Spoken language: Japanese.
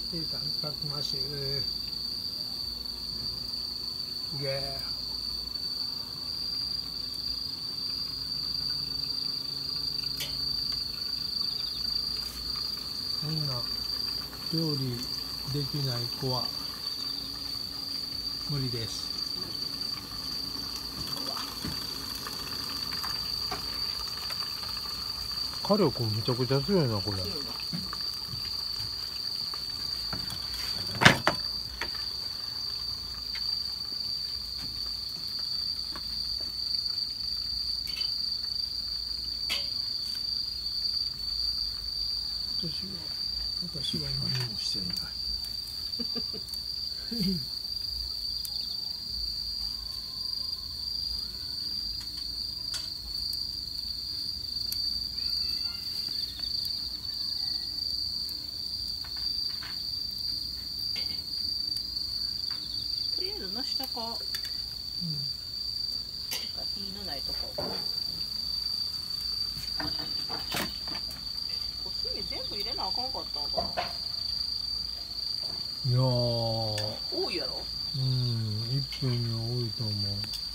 たくましい。すげえ。そんな料理できない子は無理です。火力めちゃくちゃ強いなこれ。私は今何もしていない。 とりあえずの下か、火のないとこ。お炭全部入れなあかんかったのかな。 いやー、 多いやろ。 1分に多いと思う。